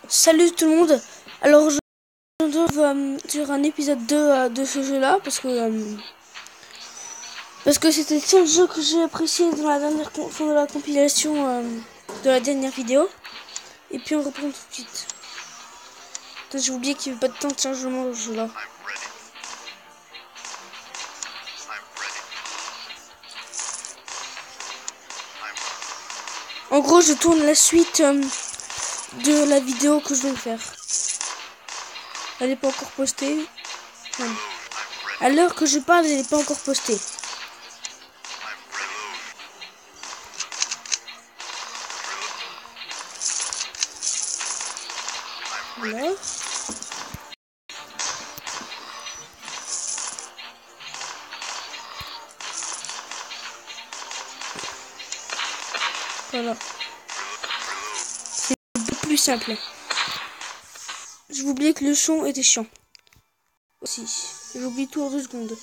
Salut tout le monde. Alors je retrouve sur un épisode 2 de ce jeu-là parce que c'était le seul jeu que j'ai apprécié dans la dernière dans la compilation de la dernière vidéo. Et puis on reprend tout de suite. J'ai oublié qu'il n'y avait pas de temps de chargement dans ce jeu-là. En gros, je tourne la suite de la vidéo que je vais faire. Elle n'est pas encore postée. Enfin, à l'heure que je parle, elle n'est pas encore postée. Voilà. Voilà. C'est beaucoup plus simple. J'ai oublié que le son était chiant. Aussi. J'oublie tout en 2 secondes.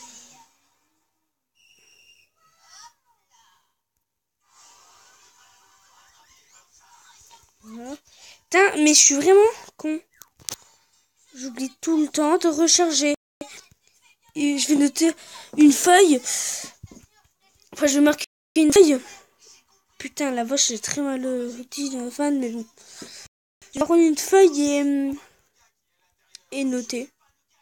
Voilà. Putain, mais je suis vraiment con. J'oublie tout le temps de recharger. Et je vais noter une feuille. Enfin, je vais marquer une feuille. Putain, la vache, j'ai très mal dit dans la fan, mais bon. Je vais prendre une feuille et noter.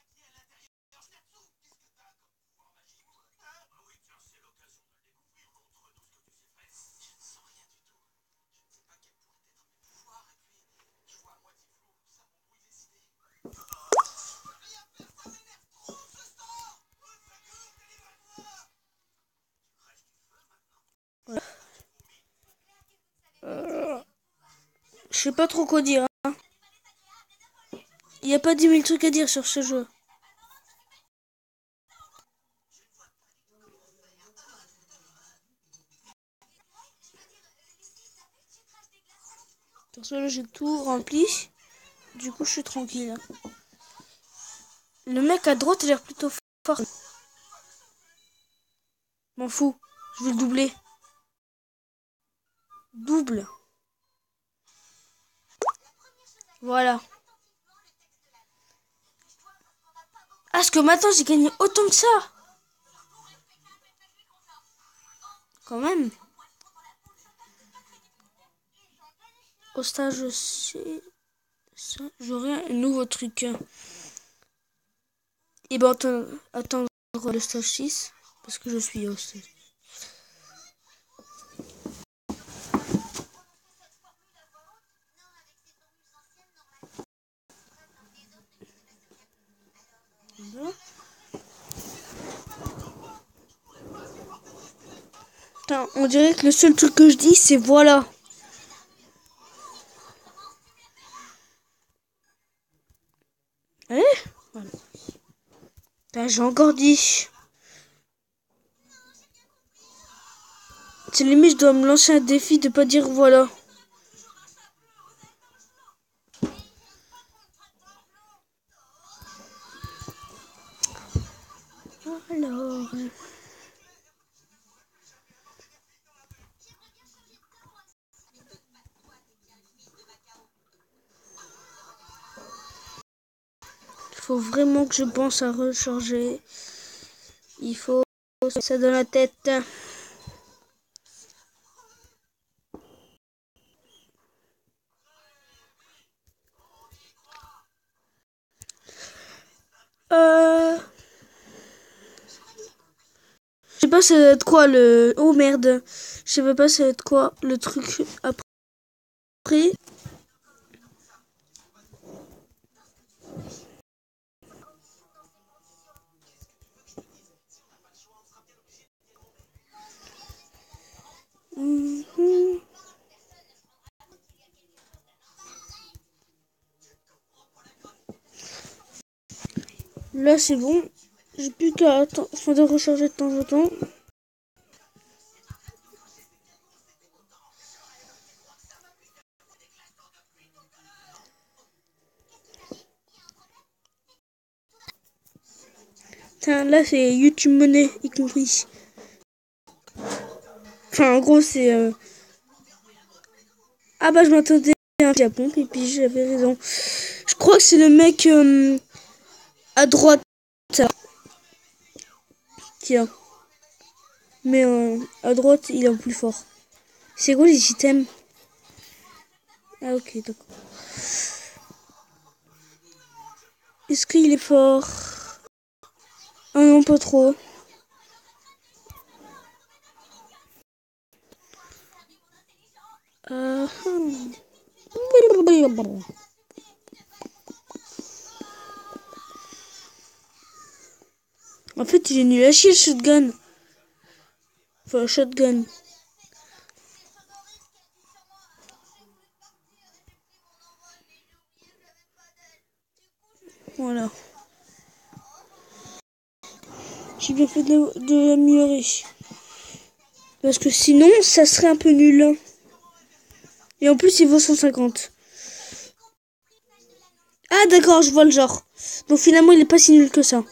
Voilà. Je sais pas trop quoi dire. Hein. Il n'y a pas 10 000 trucs à dire sur ce jeu. Perso, là, j'ai tout rempli. Du coup, je suis tranquille. Le mec à droite a l'air plutôt fort. M'en fous. Je vais le doubler. Double. Voilà. Ah, est-ce que maintenant j'ai gagné autant que ça? Quand même. Au stage, c'est ça. J'aurai un nouveau truc. Et ben, attendre le stage 6. Parce que je suis au stage. Voilà. Putain, on dirait que le seul truc que je dis, c'est voilà. Allez, voilà. Putain, j'ai encore dit. C'est limite, je dois me lancer un défi de pas dire voilà. Alors. Il faut vraiment que je pense à recharger. Il faut ça dans la tête. Je sais pas ça va être quoi le... Oh merde. Je sais pas ça va être quoi le truc après. Là c'est bon. J'ai plus qu'à attendre. Faut de recharger de temps en temps. Tiens, là c'est YouTube Money y compris. Enfin en gros c'est... Ah bah je m'attendais un Japon et puis j'avais raison. Je crois que c'est le mec à droite qui a. Mais à droite, il est en plus fort. C'est quoi les items? Ah ok, d'accord. Est-ce qu'il est fort? Ah non, pas trop. En fait, il est nul à chier le shotgun. Enfin, shotgun. Voilà. J'ai bien fait de l'améliorer. Parce que sinon, ça serait un peu nul. Et en plus, il vaut 150. Ah d'accord, je vois le genre. Donc finalement, il est pas si nul que ça.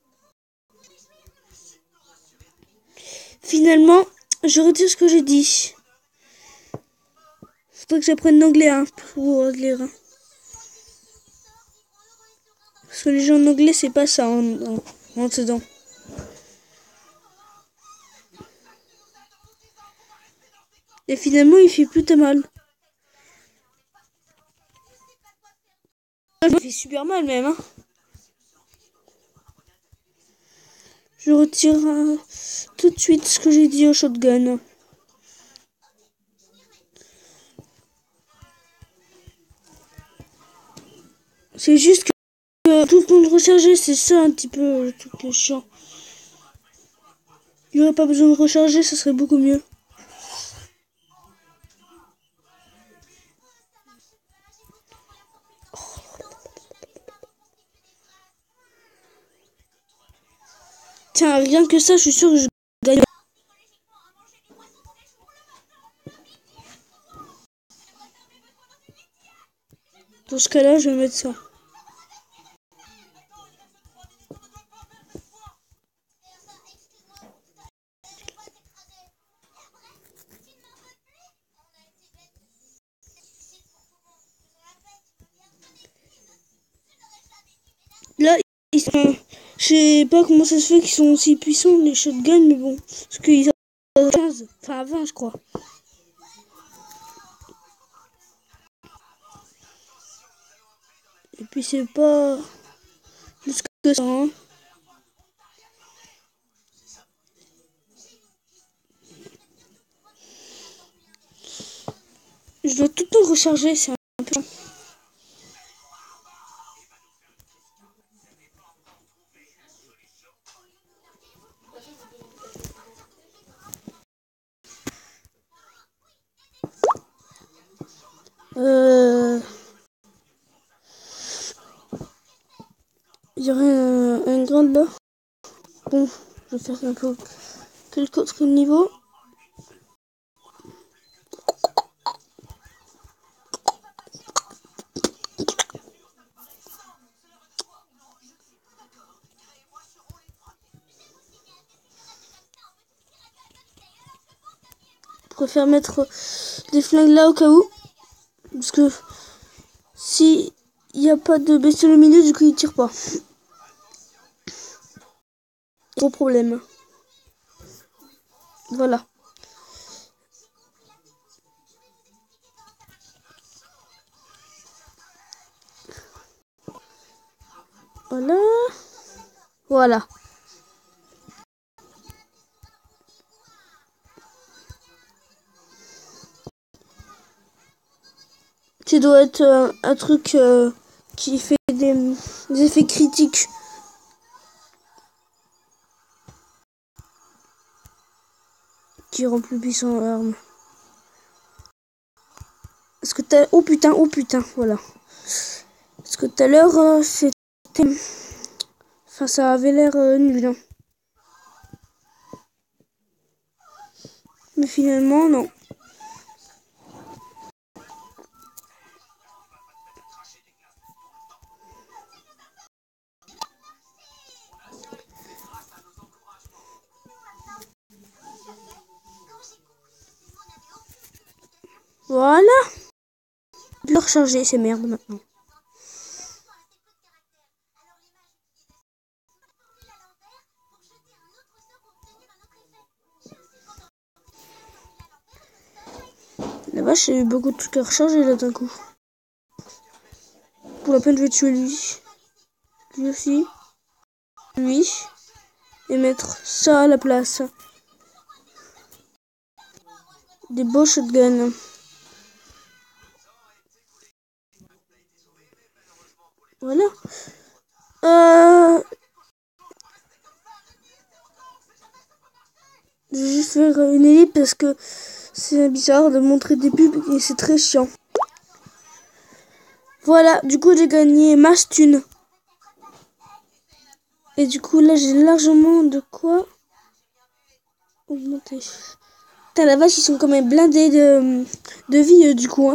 Finalement, je retire ce que j'ai dit. Faudrait que j'apprenne l'anglais pour lire. Parce que les gens en anglais, c'est pas ça en dedans. Et finalement, il fait plus de mal. Il fait super mal même. Hein. Je retire tout de suite ce que j'ai dit au shotgun. C'est juste que tout le monde recharger, c'est ça un petit peu le truc chiant. Il n'y aurait pas besoin de recharger, ça serait beaucoup mieux. Tiens, rien que ça, je suis sûr que je gagne. Dans ce cas-là, je vais mettre ça. Là, je sais pas comment ça se fait qu'ils sont aussi puissants, les shotguns, mais bon. Parce qu'ils ont 15, enfin 20, je crois. Et puis c'est pas plus que ça, hein. Je dois tout le temps recharger, c'est un peu... Il y aurait un grain là. Bon, je vais faire un peu quelques autres niveaux. Je préfère mettre des flingues là au cas où. Parce que si il n'y a pas de bestiole au milieu, du coup il tire pas. Gros problème. Voilà. Voilà. Voilà. Tu dois être un truc qui fait des effets critiques. Qui rend plus puissant l'arme. Est-ce que t'as... oh putain, voilà. Parce que tout à l'heure, c'était... Enfin, ça avait l'air nul. Hein. Mais finalement, non. Voilà. plus recharger ces merdes maintenant. La vache, j'ai eu beaucoup de trucs à recharger là d'un coup. Pour la peine, je vais tuer lui. Lui aussi. Lui. Et mettre ça à la place. Des beaux shotguns. Voilà. Je vais juste faire une ellipse parce que c'est bizarre de montrer des pubs et c'est très chiant. Voilà, du coup j'ai gagné masse thune. Et du coup là j'ai largement de quoi augmenter. Putain, la vache, ils sont quand même blindés de vie du coup. Hein.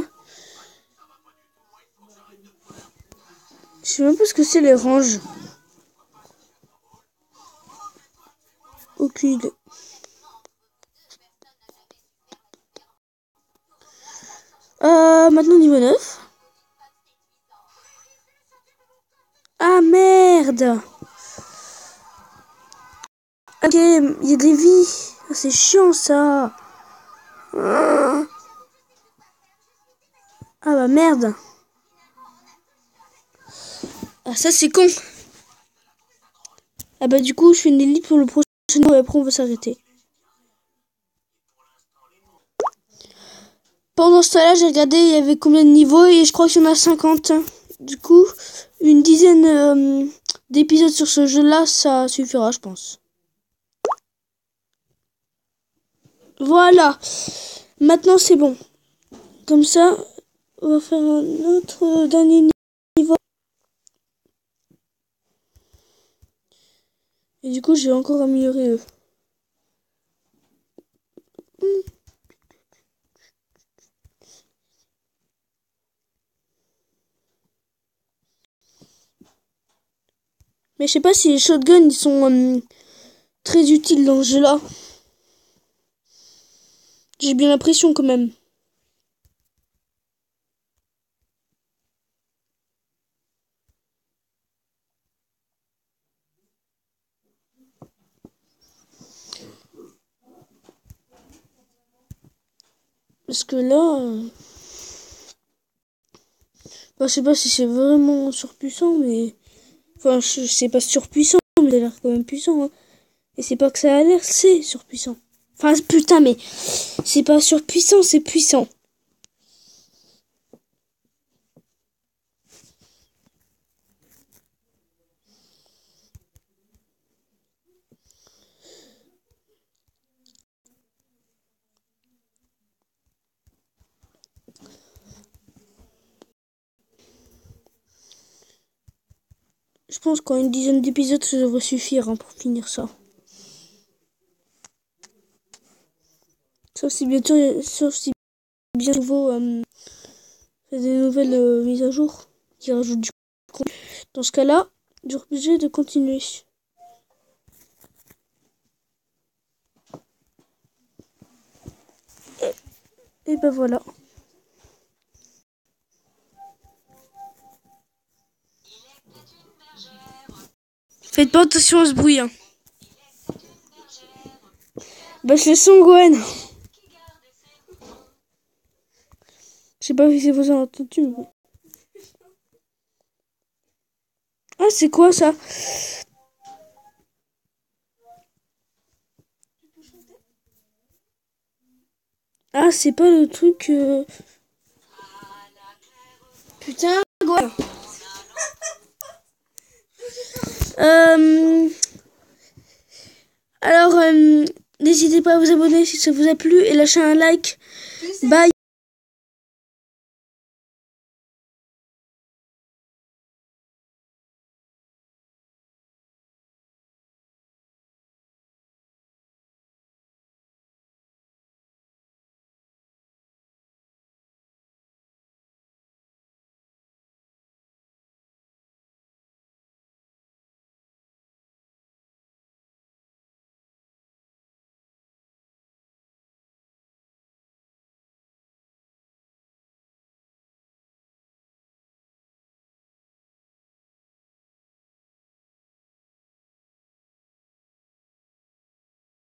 Je sais même pas ce que c'est les ranges. Aucune idée. Maintenant niveau 9. Ah merde. Ok, il y a des vies. Ah, c'est chiant ça. Ah bah merde. Ah ça c'est con. Ah bah du coup je fais une élite pour le prochain niveau et après on va s'arrêter. Pendant ce temps-là, j'ai regardé il y avait combien de niveaux et je crois qu'il y en a 50. Du coup, une dizaine d'épisodes sur ce jeu-là, ça suffira, je pense. Voilà. Maintenant, c'est bon. Comme ça, on va faire un autre dernier niveau. Et du coup, j'ai encore amélioré eux. Mais je sais pas si les shotguns ils sont très utiles dans ce jeu-là. J'ai bien l'impression quand même. Parce que là... Bah, je sais pas si c'est vraiment surpuissant, mais... Enfin, je sais pas surpuissant, mais ça a l'air quand même puissant. Hein. Et c'est pas que ça a l'air, c'est surpuissant. Enfin, putain, mais... C'est pas surpuissant, c'est puissant. Je pense qu'en une dizaine d'épisodes, ça devrait suffire pour finir ça. Sauf si bientôt, des nouvelles mises à jour qui rajoutent du contenu. Dans ce cas-là, j'aurai obligé de continuer. Et ben voilà. Faites pas attention à ce bruit. Hein. Bah, je le sens, Gwen. Je sais pas si vous avez entendu. Mais... Ah, c'est quoi ça? Ah, c'est pas le truc... Putain, Gwen. Alors, n'hésitez pas à vous abonner si ça vous a plu et lâcher un like. Bye.